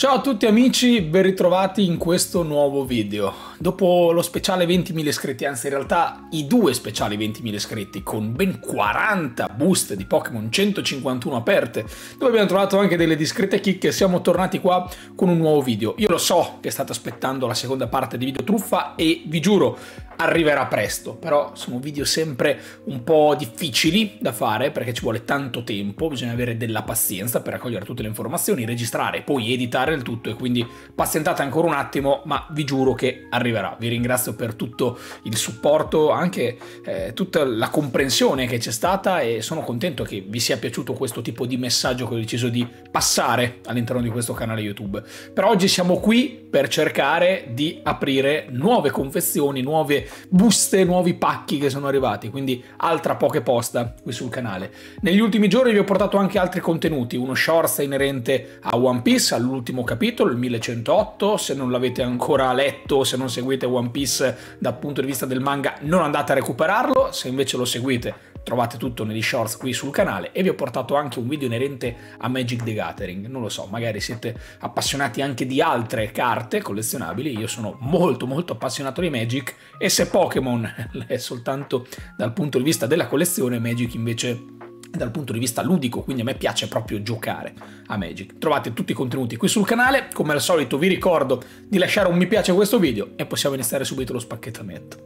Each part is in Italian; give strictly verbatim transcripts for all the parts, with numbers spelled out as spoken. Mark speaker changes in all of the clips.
Speaker 1: Ciao a tutti amici, ben ritrovati in questo nuovo video. Dopo lo speciale ventimila iscritti, anzi in realtà i due speciali ventimila iscritti con ben quaranta buste di Pokémon centocinquantuno aperte, dove abbiamo trovato anche delle discrete chicche, siamo tornati qua con un nuovo video. Io lo so che state aspettando la seconda parte di Video Truffa e vi giuro arriverà presto, però sono video sempre un po' difficili da fare perché ci vuole tanto tempo, bisogna avere della pazienza per raccogliere tutte le informazioni, registrare e poi editare il tutto, e quindi pazientate ancora un attimo, ma vi giuro che arriverà. Vi ringrazio per tutto il supporto, anche eh, tutta la comprensione che c'è stata, e sono contento che vi sia piaciuto questo tipo di messaggio che ho deciso di passare all'interno di questo canale YouTube. Per oggi siamo qui per cercare di aprire nuove confezioni, nuove buste, nuovi pacchi che sono arrivati, quindi altra Poképosta qui sul canale. Negli ultimi giorni vi ho portato anche altri contenuti, uno shorts inerente a One Piece, all'ultimo capitolo, il millecentootto. Se non l'avete ancora letto, se non seguite One Piece dal punto di vista del manga, non andate a recuperarlo. Se invece lo seguite, trovate tutto negli shorts qui sul canale. E vi ho portato anche un video inerente a Magic the Gathering. Non lo so, magari siete appassionati anche di altre carte collezionabili. Io sono molto molto appassionato di Magic, e se Pokémon è soltanto dal punto di vista della collezione, Magic invece dal punto di vista ludico, quindi a me piace proprio giocare a Magic. Trovate tutti i contenuti qui sul canale. Come al solito vi ricordo di lasciare un mi piace a questo video e possiamo iniziare subito lo spacchettamento.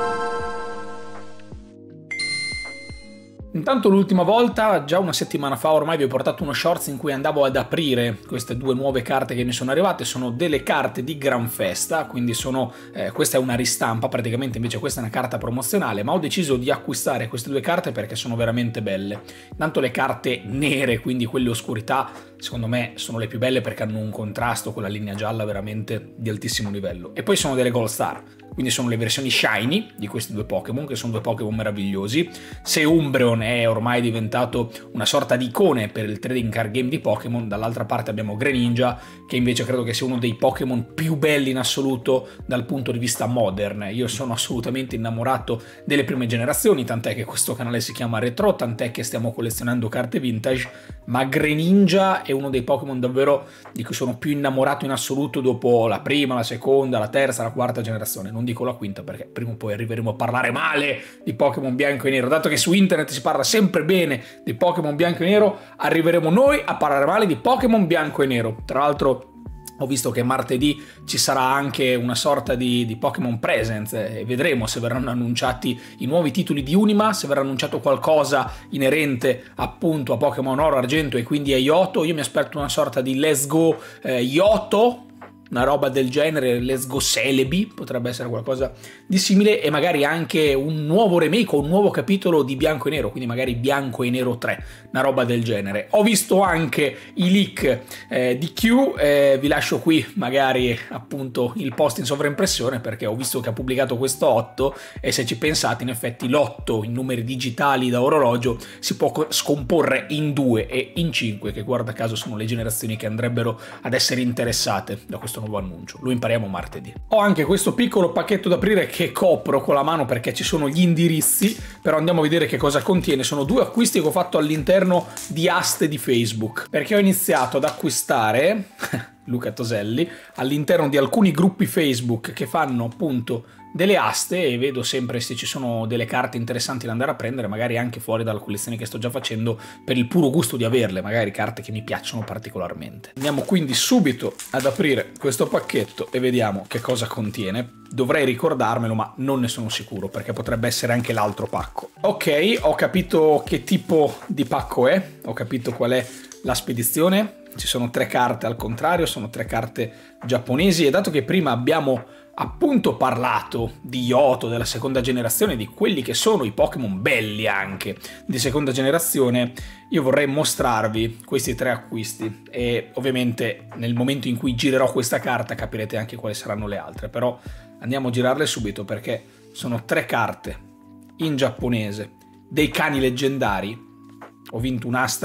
Speaker 1: Intanto l'ultima volta, già una settimana fa ormai, vi ho portato uno shorts in cui andavo ad aprire queste due nuove carte che mi sono arrivate. Sono delle carte di Gran Festa, quindi sono, eh, questa è una ristampa praticamente, invece questa è una carta promozionale, ma ho deciso di acquistare queste due carte perché sono veramente belle. Intanto le carte nere, quindi quelle oscurità, secondo me sono le più belle perché hanno un contrasto con la linea gialla veramente di altissimo livello. E poi sono delle Gold Star, quindi sono le versioni shiny di questi due Pokémon, che sono due Pokémon meravigliosi. Se Umbreon è ormai diventato una sorta di icone per il trading card game di Pokémon, dall'altra parte abbiamo Greninja, che invece credo che sia uno dei Pokémon più belli in assoluto dal punto di vista modern. Io sono assolutamente innamorato delle prime generazioni, tant'è che questo canale si chiama Retro, tant'è che stiamo collezionando carte vintage, ma Greninja è uno dei Pokémon davvero di cui sono più innamorato in assoluto dopo la prima, la seconda, la terza, la quarta generazione. Non dico la quinta perché prima o poi arriveremo a parlare male di Pokémon bianco e nero. Dato che su internet si parla sempre bene di Pokémon bianco e nero, arriveremo noi a parlare male di Pokémon bianco e nero. Tra l'altro ho visto che martedì ci sarà anche una sorta di, di Pokémon Presents, e vedremo se verranno annunciati i nuovi titoli di Unima, se verrà annunciato qualcosa inerente appunto a Pokémon Oro, Argento e quindi a Yoto. Io mi aspetto una sorta di Let's Go eh, Yoto, una roba del genere, Let's Go Celebi, potrebbe essere qualcosa di simile, e magari anche un nuovo remake o un nuovo capitolo di Bianco e Nero, quindi magari Bianco e Nero tre, una roba del genere. Ho visto anche i leak eh, di Q, eh, vi lascio qui magari appunto il post in sovraimpressione perché ho visto che ha pubblicato questo otto, e se ci pensate in effetti l'otto in numeri digitali da orologio si può scomporre in due e in cinque, che guarda caso sono le generazioni che andrebbero ad essere interessate da questo nuovo annuncio. Lo impariamo martedì. Ho anche questo piccolo pacchetto da aprire che copro con la mano perché ci sono gli indirizzi, però andiamo a vedere che cosa contiene. Sono due acquisti che ho fatto all'interno di aste di Facebook, perché ho iniziato ad acquistare Luca Toselli all'interno di alcuni gruppi Facebook che fanno appunto delle aste, e vedo sempre se ci sono delle carte interessanti da andare a prendere, magari anche fuori dalla collezione che sto già facendo, per il puro gusto di averle, magari carte che mi piacciono particolarmente. Andiamo quindi subito ad aprire questo pacchetto e vediamo che cosa contiene. Dovrei ricordarmelo, ma non ne sono sicuro perché potrebbe essere anche l'altro pacco. Ok, ho capito che tipo di pacco è, ho capito qual è la spedizione. Ci sono tre carte al contrario, sono tre carte giapponesi, e dato che prima abbiamo appunto parlato di Yoto, della seconda generazione, di quelli che sono i Pokémon belli anche di seconda generazione, io vorrei mostrarvi questi tre acquisti, e ovviamente nel momento in cui girerò questa carta capirete anche quali saranno le altre, però andiamo a girarle subito perché sono tre carte in giapponese dei cani leggendari. Ho vinto un'asta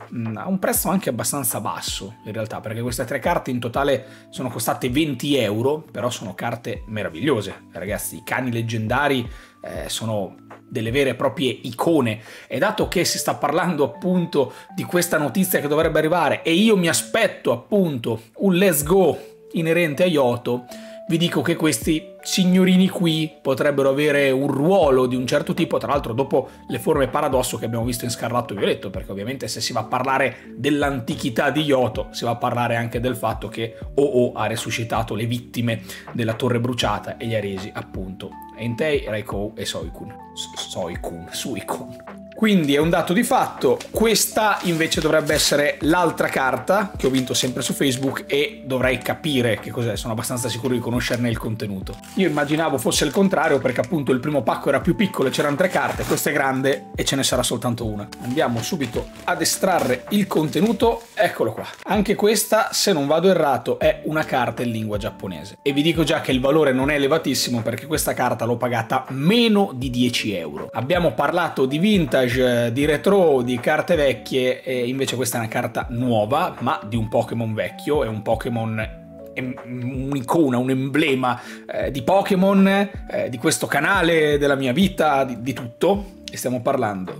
Speaker 1: mh, a un prezzo anche abbastanza basso in realtà, perché queste tre carte in totale sono costate venti euro, però sono carte meravigliose, ragazzi. I cani leggendari eh, sono delle vere e proprie icone, e dato che si sta parlando appunto di questa notizia che dovrebbe arrivare e io mi aspetto appunto un let's go inerente a Yoto, vi dico che questi signorini qui potrebbero avere un ruolo di un certo tipo, tra l'altro dopo le forme paradosso che abbiamo visto in Scarlatto e Violetto, perché ovviamente se si va a parlare dell'antichità di Yoto si va a parlare anche del fatto che O O ha resuscitato le vittime della torre bruciata e li ha resi appunto Entei, Raikou e Suicune. Suicune, Suicune. Quindi è un dato di fatto. Questa invece dovrebbe essere l'altra carta che ho vinto sempre su Facebook e dovrei capire che cos'è, sono abbastanza sicuro di conoscerne il contenuto. Io immaginavo fosse il contrario perché appunto il primo pacco era più piccolo e c'erano tre carte, questo è grande e ce ne sarà soltanto una. Andiamo subito ad estrarre il contenuto, eccolo qua. Anche questa, se non vado errato, è una carta in lingua giapponese. E vi dico già che il valore non è elevatissimo perché questa carta l'ho pagata meno di dieci euro. Abbiamo parlato di vintage, di retro, di carte vecchie, e invece questa è una carta nuova ma di un Pokémon vecchio, è un Pokémon, un'icona, un emblema eh, di Pokémon, eh, di questo canale, della mia vita, di, di tutto, e stiamo parlando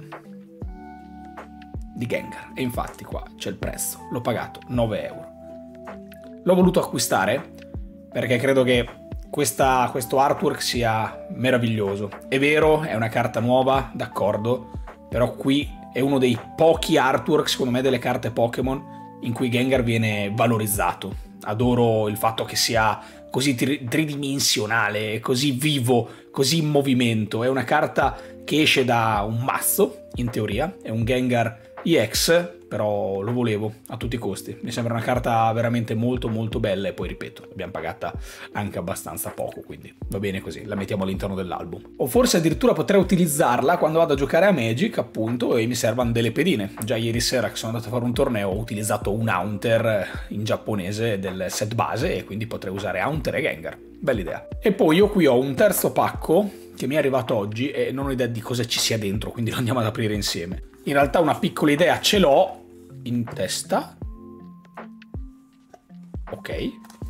Speaker 1: di Gengar. E infatti qua c'è il prezzo, l'ho pagato nove euro. L'ho voluto acquistare perché credo che questa, questo artwork sia meraviglioso. È vero, è una carta nuova, d'accordo, però qui è uno dei pochi artwork, secondo me, delle carte Pokémon in cui Gengar viene valorizzato. Adoro il fatto che sia così tri tridimensionale, così vivo, così in movimento. È una carta che esce da un mazzo, in teoria, è un Gengar E X, però lo volevo a tutti i costi. Mi sembra una carta veramente molto molto bella e poi ripeto, l'abbiamo pagata anche abbastanza poco, quindi va bene così, la mettiamo all'interno dell'album. O forse addirittura potrei utilizzarla quando vado a giocare a Magic, appunto, e mi servano delle pedine. Già ieri sera che sono andato a fare un torneo ho utilizzato un Haunter in giapponese del set base e quindi potrei usare Haunter e Gengar. Bella idea. E poi io qui ho un terzo pacco che mi è arrivato oggi e non ho idea di cosa ci sia dentro, quindi lo andiamo ad aprire insieme. In realtà una piccola idea ce l'ho in testa. Ok.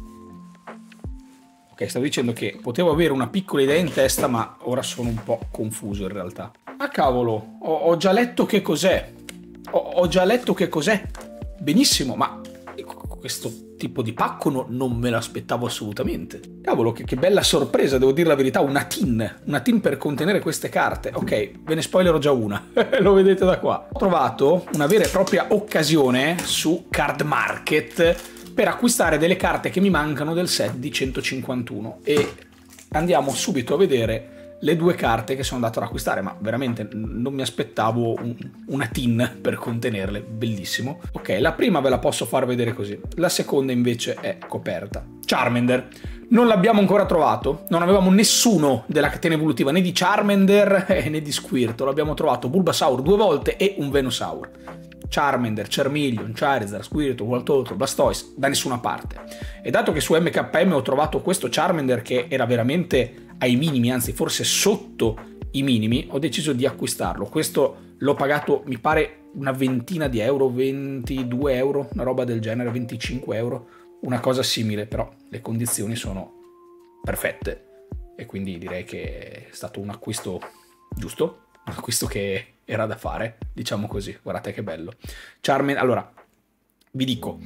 Speaker 1: Ok, stavo dicendo che potevo avere una piccola idea in testa, ma ora sono un po' confuso in realtà. Ah cavolo, ho, ho già letto che cos'è. Ho, ho già letto che cos'è. Benissimo, ma questo tipo di pacco no, non me l'aspettavo assolutamente. Cavolo, che, che bella sorpresa, devo dire la verità, una tin, una tin per contenere queste carte. Ok, ve ne spoilerò già una, lo vedete da qua. Ho trovato una vera e propria occasione su Card Market per acquistare delle carte che mi mancano del set di centocinquantuno e andiamo subito a vedere le due carte che sono andato ad acquistare, ma veramente non mi aspettavo un, una tin per contenerle, bellissimo. Ok, la prima ve la posso far vedere così, la seconda invece è coperta. Charmander, non l'abbiamo ancora trovato, non avevamo nessuno della catena evolutiva, né di Charmander eh, né di Squirtle, abbiamo trovato Bulbasaur due volte e un Venusaur. Charmander, Charmeleon, Charizard, Squirtle, Voltorb, Blastoise, da nessuna parte. E dato che su M K M ho trovato questo Charmander che era veramente ai minimi, anzi forse sotto i minimi, ho deciso di acquistarlo. Questo l'ho pagato, mi pare, una ventina di euro, ventidue euro, una roba del genere, venticinque euro, una cosa simile, però le condizioni sono perfette e quindi direi che è stato un acquisto giusto, un acquisto che era da fare, diciamo così. Guardate che bello. Charmander, allora, vi dico,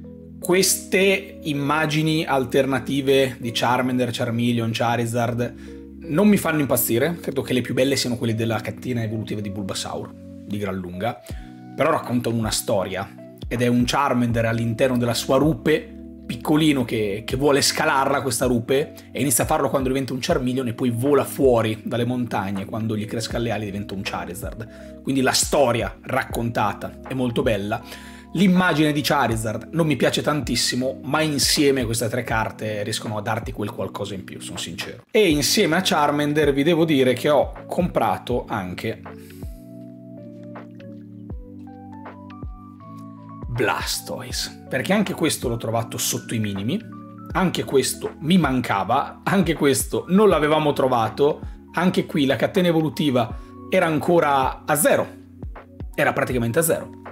Speaker 1: queste immagini alternative di Charmander, Charmeleon, Charizard non mi fanno impazzire, credo che le più belle siano quelle della catena evolutiva di Bulbasaur, di gran lunga, però raccontano una storia, ed è un Charmander all'interno della sua rupe, piccolino che, che vuole scalarla questa rupe, e inizia a farlo quando diventa un Charmeleon e poi vola fuori dalle montagne, quando gli cresca le ali diventa un Charizard. Quindi la storia raccontata è molto bella. L'immagine di Charizard non mi piace tantissimo, ma insieme queste tre carte riescono a darti quel qualcosa in più, sono sincero. E insieme a Charmander vi devo dire che ho comprato anche Blastoise, perché anche questo l'ho trovato sotto i minimi, anche questo mi mancava, anche questo non l'avevamo trovato, anche qui la catena evolutiva era ancora a zero, era praticamente a zero.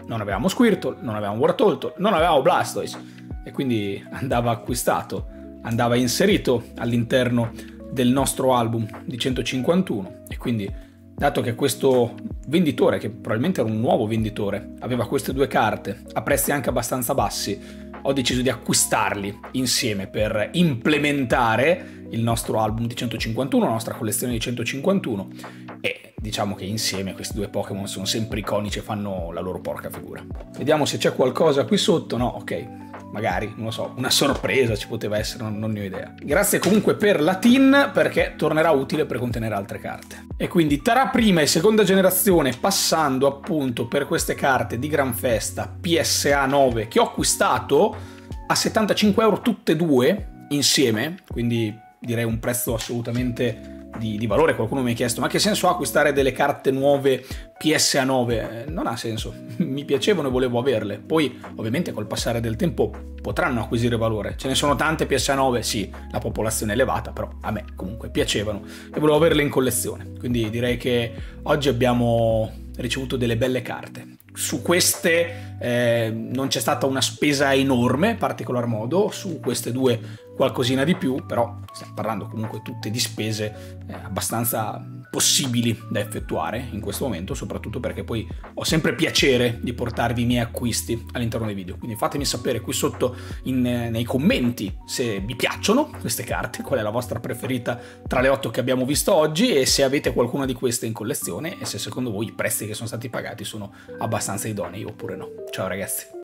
Speaker 1: non avevamo Squirtle, non avevamo Wartortle, non avevamo Blastoise, e quindi andava acquistato, andava inserito all'interno del nostro album di centocinquantuno. E quindi, dato che questo venditore, che probabilmente era un nuovo venditore, aveva queste due carte a prezzi anche abbastanza bassi, ho deciso di acquistarli insieme per implementare il nostro album di centocinquantuno, la nostra collezione di centocinquantuno, e diciamo che insieme questi due Pokémon sono sempre iconici e fanno la loro porca figura. Vediamo se c'è qualcosa qui sotto. No, ok, magari, non lo so, una sorpresa ci poteva essere, non, non ne ho idea. Grazie comunque per la tin, perché tornerà utile per contenere altre carte. E quindi tra prima e seconda generazione, passando appunto per queste carte di Gran Festa P S A nove, che ho acquistato a settantacinque euro tutte e due insieme, quindi direi un prezzo assolutamente di, di valore. Qualcuno mi ha chiesto: ma che senso ha acquistare delle carte nuove P S A nove? Eh, non ha senso, mi piacevano e volevo averle. Poi ovviamente col passare del tempo potranno acquisire valore. Ce ne sono tante P S A nove, sì, la popolazione è elevata, però a me comunque piacevano e volevo averle in collezione. Quindi direi che oggi abbiamo ricevuto delle belle carte. Su queste eh, non c'è stata una spesa enorme, in particolar modo, su queste due qualcosina di più, però stiamo parlando comunque tutte di spese eh, abbastanza possibili da effettuare in questo momento, soprattutto perché poi ho sempre piacere di portarvi i miei acquisti all'interno dei video. Quindi fatemi sapere qui sotto in, nei commenti se vi piacciono queste carte, qual è la vostra preferita tra le otto che abbiamo visto oggi, e se avete qualcuna di queste in collezione e se secondo voi i prezzi che sono stati pagati sono abbastanza idonei oppure no. Ciao ragazzi!